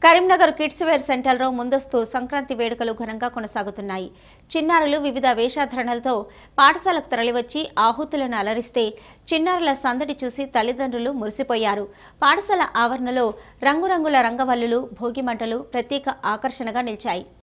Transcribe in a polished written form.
Karimnagar kids wear సెంటర్లో ముందస్తు సంక్రాంతి వేడుకలు ఘనంగా కొనసాగుతున్నాయి. చిన్నారులు వివిధ వేషధారణలతో పాఠశాలకు తరలివచ్చి ఆహుతులను అలరిస్తే చిన్నారుల సందడి చూసి తల్లిదండ్రులు మురిసిపోయారు. పాఠశాల ఆవరణలో రంగురంగుల రంగవల్లులు, భోగిమంటలు ప్రత్యేక ఆకర్షణగా నిలిచాయి.